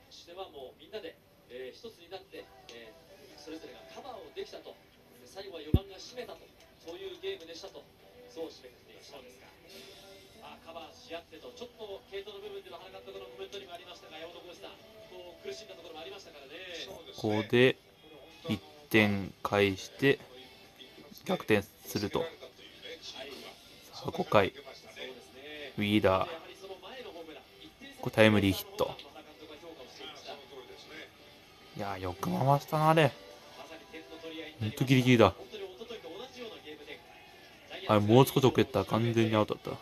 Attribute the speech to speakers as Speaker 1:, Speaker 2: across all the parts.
Speaker 1: してはもうみんなで、一つになって、それぞれがカバーをできたと、最後は4番が締めたと、そういうゲームでしたと、そう締めくくっていました。カバーし合ってと、ちょっと系統の部分での原監督のコメントにもありましたが、山本浩二さん、こう苦しんだところもありましたからね。
Speaker 2: ここで1点返して逆転すると。さあ5回ウィーラー、これタイムリーヒット。いやよく回したなあれ。ほんとギリギリだ。あれもう少し遅れたら完全にアウトだった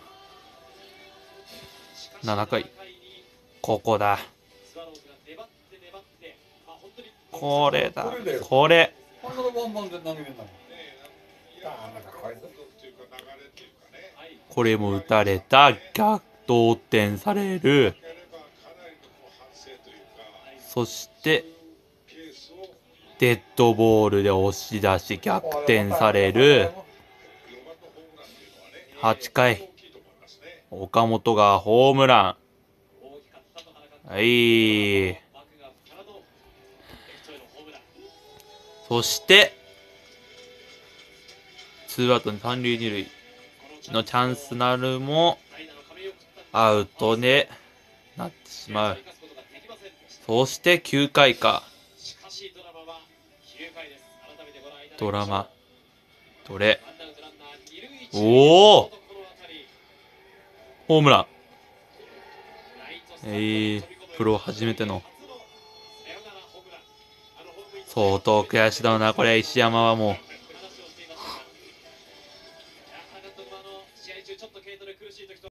Speaker 2: 。7回ここだ。これだ、これこれも打たれた。逆同点される。そしてデッドボールで押し出し逆転される。8回岡本がホームラン。はい。そしてツーアウトに三塁二塁のチャンスなるもアウトでなってしまう。そして9回か。ドラマどれ。おおホームラン。プロ初めての。相当悔しいだろうなこれ。石山はもう